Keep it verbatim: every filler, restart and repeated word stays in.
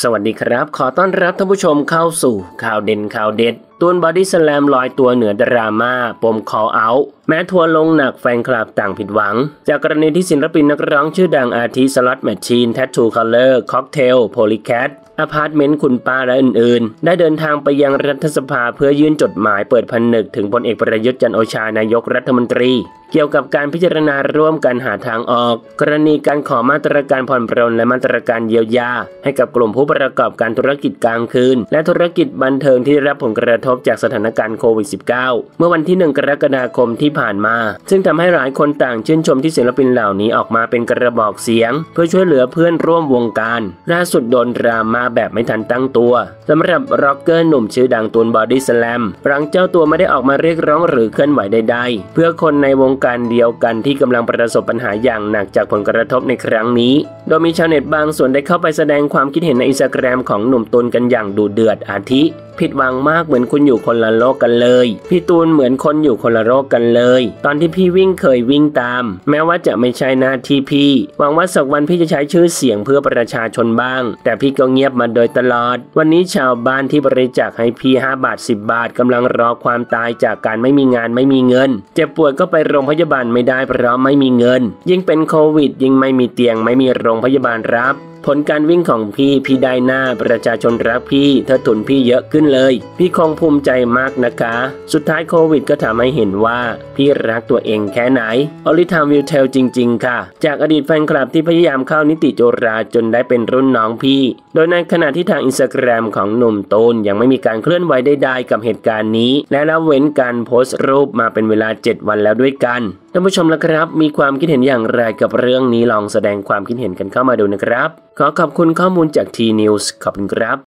สวัสดีครับขอต้อนรับท่านผู้ชมเข้าสู่ข่าวเด่นข่าวเด็ดตูนบอดี้สแลมลอยตัวเหนือดราม่าปม call out แม้ทัวร์ลงหนักแฟนคลับต่างผิดหวังจากกรณีที่ศิลปินนักร้องชื่อดังอาทิสล็อตแมชชีนแทททูคัลเลอร์ค็อกเทลโพลีแคทอพาร์ตเมนต์คุณป้าและอื่นๆได้เดินทางไปยังรัฐสภาเพื่อยื่นจดหมายเปิดผนึกถึงพลเอกประยุทธ์จันทร์โอชานายกรัฐมนตรีเกี่ยวกับการพิจารณาร่วมกันหาทางออกกรณีการขอมาตรการผ่อนปรนและมาตรการเยียวยาให้กับกลุ่มผู้ประกอบการธุรกิจกลางคืนและธุรกิจบันเทิงที่ได้รับผลกระทบจากสถานการณ์โควิด สิบเก้า เมื่อวันที่หนึ่งกรกฎาคมที่ผ่านมาซึ่งทำให้หลายคนต่างชื่นชมที่ศิลปินเหล่านี้ออกมาเป็นกระบอกเสียงเพื่อช่วยเหลือเพื่อนร่วมวงการล่าสุดโดนดราม่าแบบไม่ทันตั้งตัวสำหรับร็อกเกอร์หนุ่มชื่อดังตูนบอดี้สแลมหลังเจ้าตัวไม่ได้ออกมาเรียกร้องหรือเคลื่อนไหวใดๆเพื่อคนในวงการเดียวกันที่กำลังประสบปัญหาอย่างหนักจากผลกระทบในครั้งนี้โดยมีชาวเน็ตบางส่วนได้เข้าไปแสดงความคิดเห็นในอินสตาแกรมของหนุ่มตูนกันอย่างดุเดือดอาทิผิดหวังมากเหมือนคุณอยู่คนละโลกกันเลยพี่ตูนเหมือนคนอยู่คนละโลกกันเลยตอนที่พี่วิ่งเคยวิ่งตามแม้ว่าจะไม่ใช่หน้าที่พี่หวังว่าสักวันพี่จะใช้ชื่อเสียงเพื่อประชาชนบ้างแต่พี่ก็เงียบมาโดยตลอดวันนี้ชาวบ้านที่บริจาคให้พี่ห้าบาทสิบบาทกำลังรอความตายจากการไม่มีงานไม่มีเงินเจ็บป่วยก็ไปโรงพยาบาลไม่ได้เพราะไม่มีเงินยิ่งเป็นโควิดยิ่งไม่มีเตียงไม่มีโรงพยาบาลรับผลการวิ่งของพี่พี่ได้หน้าประชาชนรักพี่เธอทุนพี่เยอะขึ้นเลยพี่คงภูมิใจมากนะคะสุดท้ายโควิดก็ทำให้เห็นว่าพี่รักตัวเองแค่ไหนออลิทามวิลเทลจริงๆค่ะจากอดีตแฟนคลับที่พยายามเข้านิติจุฬาจนได้เป็นรุ่นน้องพี่โดยในขณะที่ทางอินสตาแกรมของหนุ่มตูนยังไม่มีการเคลื่อนไหวใดๆกับเหตุการณ์นี้และละเว้นการโพสต์รูปมาเป็นเวลาเจ็ดวันแล้วด้วยกันท่านผู้ชมละครับมีความคิดเห็นอย่างไรกับเรื่องนี้ลองแสดงความคิดเห็นกันเข้ามาดูนะครับขอขอบคุณข้อมูลจาก ที นิวส์ ขอบคุณครับ